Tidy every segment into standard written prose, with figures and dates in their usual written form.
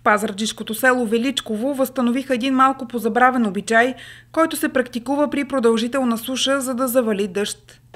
пазарджишкото село Величково възстановиха един малко позабравен обичай, който се практикува при продължителна суша, за да завали дъжд.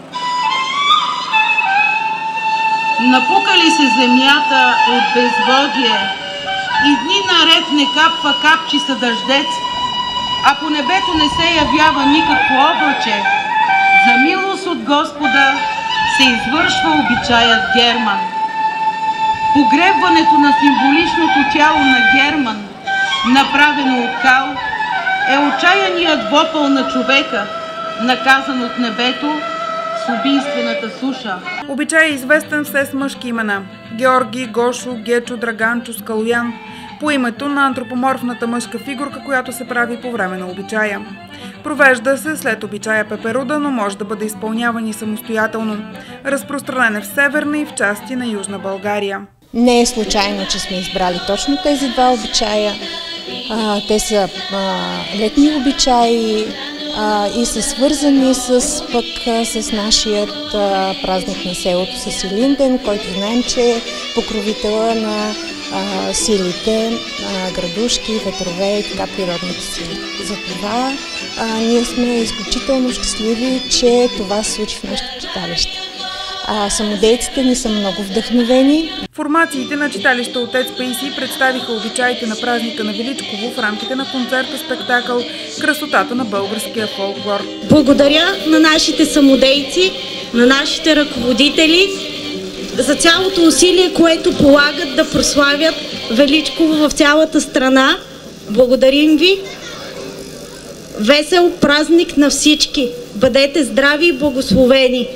Напука ли се земята от безводие и дни наред не капва капчица дъждец, а по небето не се явява никакво облаче, за милост от Господа се извършва обичаят Герман. Погребването на символичното тяло на Герман, направено от кал, е отчаяният вопъл на човека, наказан от небето с убийствената суша. Обичай е известен все с мъжки имена – Георги, Гошо, Гечо, Драганчо, Скалоян, по името на антропоморфната мъжка фигурка, която се прави по време на обичая. Провежда се след обичая пеперуда, но може да бъде изпълняван и самостоятелно. Разпространен е в Северна и в части на Южна България. Не е случайно, че сме избрали точно тези два обичая. Те са летни обичаи и са свързани с нашият празник на селото Сесилинден, който знаем, че е покровителя на силите, градушки, ветрове и така природните сили. Затова ние сме изключително щастливи, че това се случи в нашето читалище. Самодейците ни са много вдъхновени. Формациите на читалище Отец Паисий представиха обичаите на празника на Величково в рамките на концерта-спектакъл "Красотата на българския фолклор". Благодаря на нашите самодейци, на нашите ръководители за цялото усилие, което полагат да прославят Величково в цялата страна. Благодарим ви! Весел празник на всички! Бъдете здрави и благословени!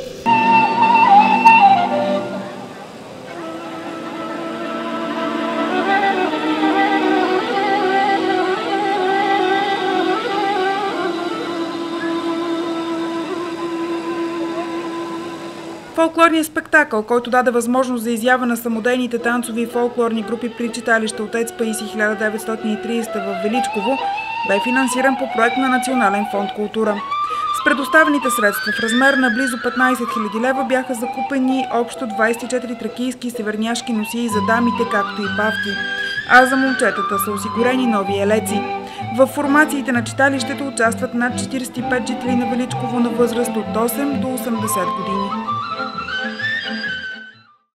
Фолклорният спектакъл, който даде възможност за изява на самодейните танцови и фолклорни групи при читалище Отец Паисий 1930 в Величково, бе финансиран по проект на Национален фонд култура. С предоставените средства в размер на близо 15 000 лева бяха закупени общо 24 тракийски и северняшки носии за дамите, както и павки, а за момчетата са осигурени нови елеци. В формациите на читалището участват над 45 жители на Величково на възраст от 8 до 80 години.